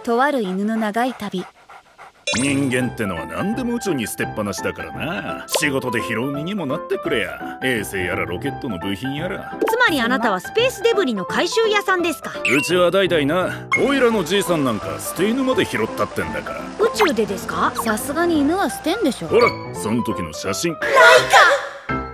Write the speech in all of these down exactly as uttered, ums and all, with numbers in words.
とある犬の長い旅。 人間ってのは何でも宇宙に捨てっぱなしだからな。仕事で拾う身にもなってくれや。衛星やらロケットの部品やら。 つまりあなたはスペースデブリの回収屋さんですか？ うちは代々な。おいらのじいさんなんか捨て犬まで拾ったってんだから。 宇宙でですか？ さすがに犬は捨てんでしょ。 ほらそん時の写真。ライカ。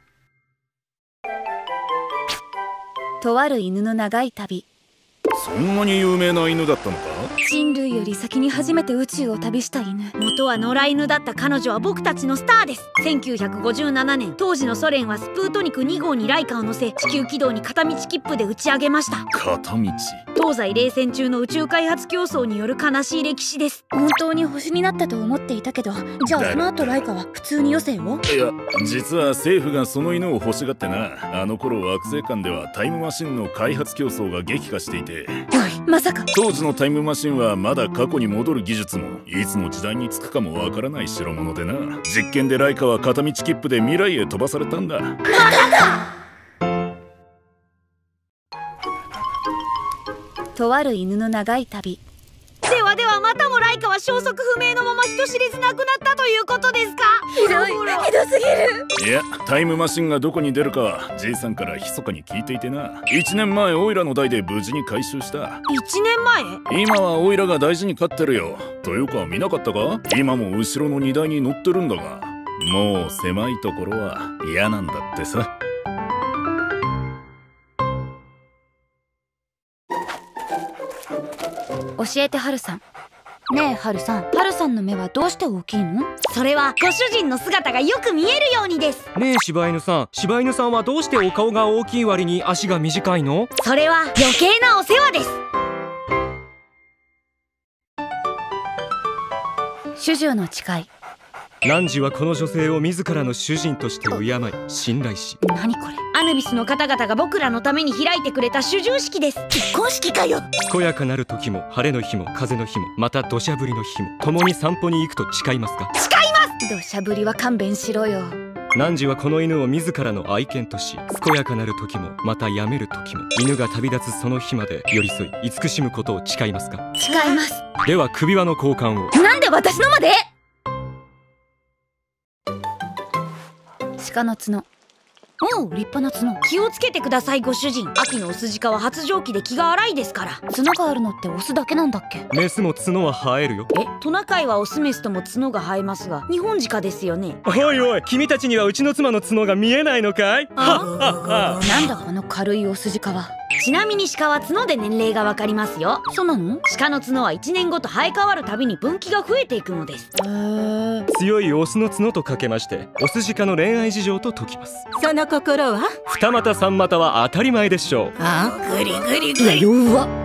とある犬の長い旅。 そんなに有名な犬だったのか？ 人類より先に初めて宇宙を旅した犬。 元は野良犬だった彼女は僕たちのスターです。せんきゅうひゃくごじゅうななねん、当時のソ連はスプートニクに号にライカを乗せ地球軌道に片道切符で打ち上げました。 片道。 東西冷戦中の宇宙開発競争による悲しい歴史です。 本当に星になったと思っていたけど、じゃあその後ライカは普通に余生を？ いや実は政府がその犬を欲しがってな。あの頃惑星間ではタイムマシンの開発競争が激化していて。 まさか当時のタイムマシンはまだ過去に戻る技術もいつの時代につくかもわからない代物でな。実験でライカは片道切符で未来へ飛ばされたんだ。まただ。とある犬の長い旅。 ではではまたもライカは消息不明のまま人知れず亡くなったということですか？ ひどい、ひどすぎる。 いやタイムマシンがどこに出るかはじいさんから密かに聞いていてな。いちねんまえオイラの代で無事に回収した。 いちねんまえ？ 今はオイラが大事に飼ってるよ。というか見なかったか？今も後ろの荷台に乗ってるんだが、もう狭いところは嫌なんだってさ。 教えてハルさん。ねえハルさん、ハルさんの目はどうして大きいの？ それはご主人の姿がよく見えるようにです。 ねえ柴犬さん、柴犬さんはどうしてお顔が大きい割に足が短いの？ それは余計なお世話です。 主従の誓い。 汝はこの女性を自らの主人として敬い信頼し。 何これ？ アヌビスの方々が僕らのために開いてくれた主従式です。結婚式かよ。 健やかなる時も晴れの日も風の日もまた土砂降りの日も共に散歩に行くと誓いますか？ 誓います。 土砂降りは勘弁しろよ。 汝はこの犬を自らの愛犬とし、健やかなる時もまた病める時も犬が旅立つその日まで寄り添い慈しむことを誓いますか？ 誓います。 では首輪の交換を。 なんで私のまで？鹿の角。おう、立派な角。 気をつけてくださいご主人。秋のオス鹿は発情期で気が荒いですから。 角があるのってオスだけなんだっけ？ メスも角は生えるよ。 え、トナカイはオスメスとも角が生えますが、日本鹿ですよね。 おいおい、君たちにはうちの妻の角が見えないのかい？はっはっは。 なんだこの軽いオス鹿は。 ちなみに鹿は角で年齢がわかりますよ。 そうなの？ 鹿の角はいちねんごと生え変わるたびに分岐が増えていくのです。 へー。 強いオスの角とかけましてオス鹿の恋愛事情と解きます。 その心は？ 二股三股は当たり前でしょう。 あ、グリグリグリ。 弱っ。